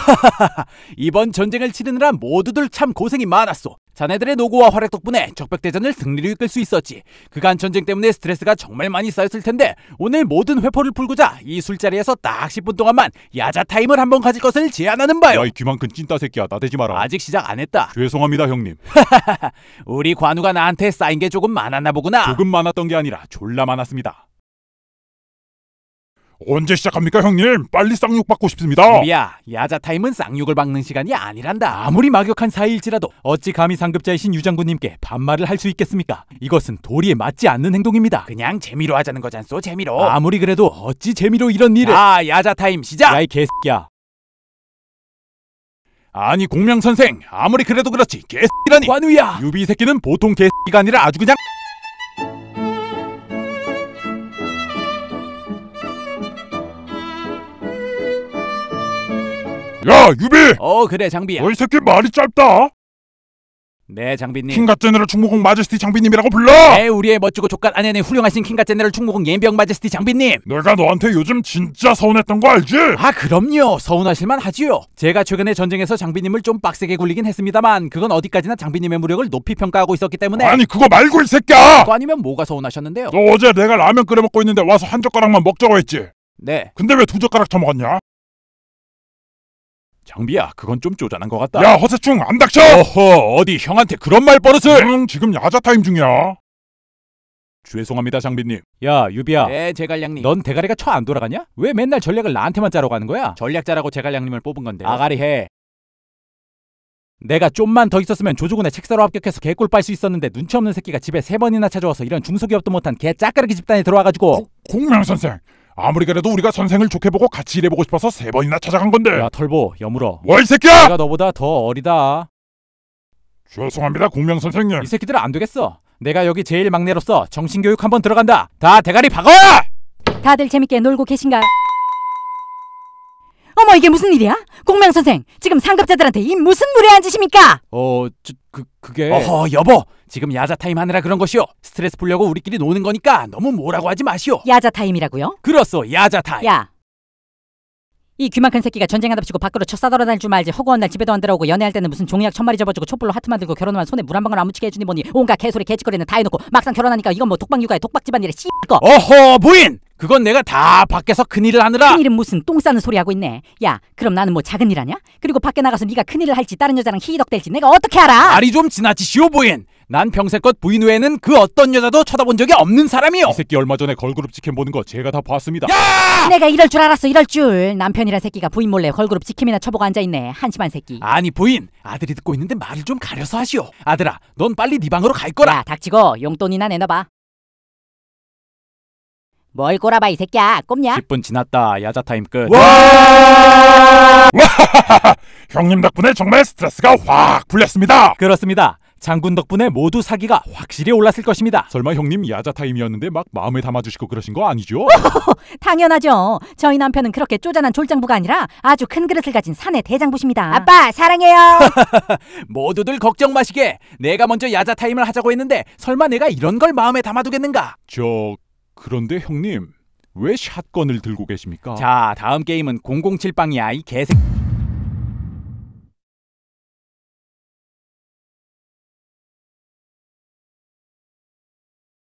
이번 전쟁을 치르느라 모두들 참 고생이 많았소. 자네들의 노고와 활약 덕분에 적벽대전을 승리로 이끌 수 있었지. 그간 전쟁 때문에 스트레스가 정말 많이 쌓였을 텐데 오늘 모든 회포를 풀고자 이 술자리에서 딱 10분 동안만 야자 타임을 한번 가질 것을 제안하는 바요. 야, 이 귀만큰 찐따 새끼야, 나대지 마라. 아직 시작 안 했다. 죄송합니다 형님. 우리 관우가 나한테 쌓인 게 조금 많았나 보구나. 조금 많았던 게 아니라 졸라 많았습니다. 언제 시작합니까 형님? 빨리 쌍욕 받고 싶습니다. 우리야, 야자 타임은 쌍욕을 박는 시간이 아니란다. 아무리 막역한 사이일지라도 어찌 감히 상급자이신 유장군님께 반말을 할 수 있겠습니까? 이것은 도리에 맞지 않는 행동입니다. 그냥 재미로 하자는 거잖소, 재미로. 아무리 그래도 어찌 재미로 이런 일을. 야자 타임 시작. 야, 이 개새끼야. 아니 공명선생, 아무리 그래도 그렇지 개새끼라니. 관우야, 유비 새끼는 보통 개새끼가 아니라 아주 그냥. 야 유비! 그래 장비야. 너이 새끼 말이 짧다. 네 장비님. 킹갓 제너럴 충무공 마제스티 장비님이라고 불러. 네, 우리의 멋지고 족간 아내는 훌륭하신 킹갓 제너럴 충무공 예병 마제스티 장비님. 내가 너한테 요즘 진짜 서운했던 거 알지? 아 그럼요, 서운하실만 하지요. 제가 최근에 전쟁에서 장비님을 좀 빡세게 굴리긴 했습니다만 그건 어디까지나 장비님의 무력을 높이 평가하고 있었기 때문에. 아니 그거 말고 이 새끼야. 그거 아니면 뭐가 서운하셨는데요? 너 어제 내가 라면 끓여 먹고 있는데 와서 한 젓가락만 먹자고 했지? 네. 근데 왜 2젓가락 처먹었냐? 장비야, 그건 좀 쪼잔한 것 같다. 야 허세충 안 닥쳐! 어허, 어디 형한테 그런 말 버릇을. 지금 야자 타임 중이야. 죄송합니다 장비님. 야 유비야. 네 제갈량님. 넌 대가리가 쳐 안 돌아가냐? 왜 맨날 전략을 나한테만 짜라고 하는 거야? 전략 짜라고 제갈량님을 뽑은 건데. 아가리 해. 내가 좀만 더 있었으면 조조군의 책사로 합격해서 개꿀 빨 수 있었는데 눈치 없는 새끼가 집에 3번이나 찾아와서 이런 중소기업도 못한 개 짝가르기 집단에 들어와가지고. 공명선생, 아무리 그래도 우리가 선생을 좋게 보고 같이 일해보고 싶어서 3번이나 찾아간 건데. 야 털보 여물어. 뭐 이 새끼야! 내가 너보다 더 어리다. 죄송합니다 공명선생님. 이 새끼들은 안 되겠어. 내가 여기 제일 막내로서 정신교육 한번 들어간다. 다 대가리 박아! 다들 재밌게 놀고 계신가요? 어머, 이게 무슨 일이야? 공명선생, 지금 상급자들한테 이 무슨 무례한 짓입니까? 그게. 어허 여보, 지금 야자 타임 하느라 그런 것이오. 스트레스 풀려고 우리끼리 노는 거니까 너무 뭐라고 하지 마시오. 야자 타임이라고요? 그렇소, 야자 타임. 야, 이 귀만큰 새끼가 전쟁하답시고 밖으로 쳐 싸돌아다닐 줄 말지. 허구한 날 집에도 안 들어오고 연애할 때는 무슨 종이약 1000마리 접어주고 촛불로 하트 만들고 결혼하면 손에 물 한 방울 안 묻히게 해주니 뭐니 온갖 개소리 개짓거리는 다 해놓고 막상 결혼하니까 이건 뭐 독박 육아에 독박 집안일에 씨거. 어허 부인, 그건 내가 다 밖에서 큰일을 하느라. 큰일은 무슨 똥 싸는 소리 하고 있네. 야, 그럼 나는 뭐 작은 일 하냐? 그리고 밖에 나가서 네가 큰일을 할지 다른 여자랑 희덕댈지 내가 어떻게 알아? 말이 좀 지나치시오 부인. 난 평생껏 부인 외에는 그 어떤 여자도 쳐다본 적이 없는 사람이요. 이 새끼 얼마 전에 걸그룹 직캠 보는 거 제가 다 봤습니다. 야! 내가 이럴 줄 알았어, 이럴 줄. 남편이란 새끼가 부인 몰래 걸그룹 직캠이나 쳐보고 앉아있네. 한심한 새끼. 아니 부인, 아들이 듣고 있는데 말을 좀 가려서 하시오. 아들아, 넌 빨리 네 방으로 갈 거라. 야, 닥치고 용돈이나 내놔봐. 뭘 꼬라봐 이 새끼야. 꼽냐? 10분 지났다. 야자 타임 끝. 와! 형님 덕분에 정말 스트레스가 확 풀렸습니다. 그렇습니다. 장군 덕분에 모두 사기가 확실히 올랐을 것입니다. 설마 형님 야자 타임이었는데 막 마음에 담아주시고 그러신 거 아니죠? 당연하죠. 저희 남편은 그렇게 쪼잔한 졸장부가 아니라 아주 큰 그릇을 가진 사내 대장부십니다. 아빠 사랑해요. 모두들 걱정 마시게. 내가 먼저 야자 타임을 하자고 했는데 설마 내가 이런 걸 마음에 담아두겠는가? 그런데 형님 왜 샷건을 들고 계십니까? 자, 다음 게임은 007빵이야 이 개새끼.